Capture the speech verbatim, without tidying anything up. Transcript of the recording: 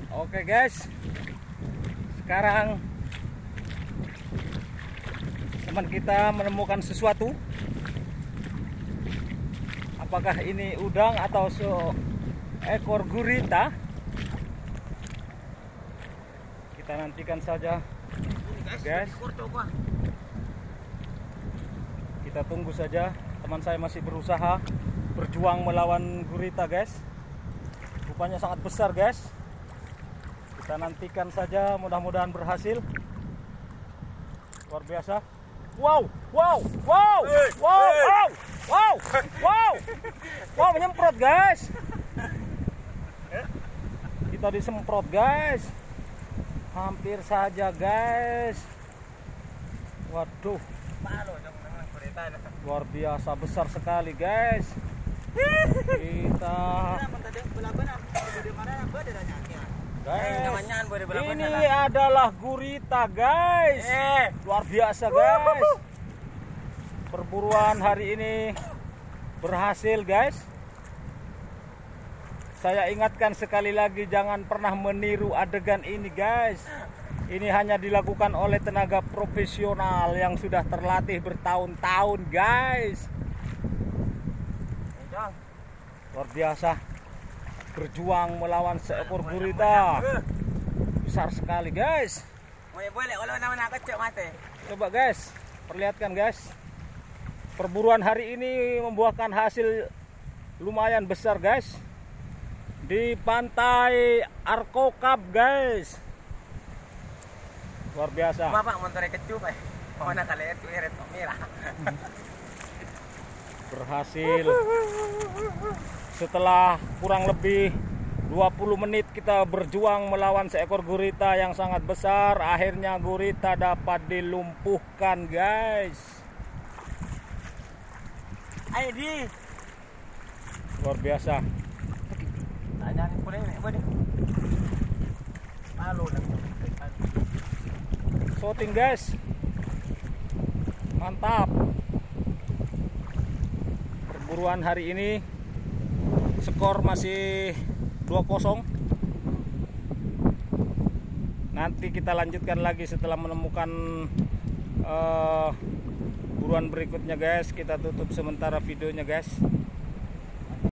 Oke guys, sekarang teman kita menemukan sesuatu. Apakah ini udang atau seekor gurita? Kita nantikan saja guys. Kita tunggu saja. Teman saya masih berusaha berjuang melawan gurita guys. Rupanya sangat besar guys. Kita nantikan saja, mudah-mudahan berhasil. Luar biasa. Wow, wow, wow, wow, wow, wow, wow, wow, menyemprot guys. Kita disemprot guys. Hampir saja guys. Waduh, luar biasa besar sekali guys. Kita guys, ini adalah gurita guys. Luar biasa guys. Perburuan hari ini berhasil guys. Saya ingatkan sekali lagi, jangan pernah meniru adegan ini guys. Ini hanya dilakukan oleh tenaga profesional yang sudah terlatih bertahun-tahun guys. Luar biasa, berjuang melawan seekor gurita. Besar sekali guys. Coba guys, perlihatkan guys. Perburuan hari ini membuahkan hasil lumayan besar guys. Di pantai Arkokap guys. Luar biasa. Berhasil. Setelah kurang lebih dua puluh menit kita berjuang melawan seekor gurita yang sangat besar, akhirnya gurita dapat dilumpuhkan guys. Ayo di. Luar biasa. Shooting guys. Mantap. Perburuan hari ini skor masih dua kosong. Nanti kita lanjutkan lagi setelah menemukan uh, buruan berikutnya guys. Kita tutup sementara videonya guys.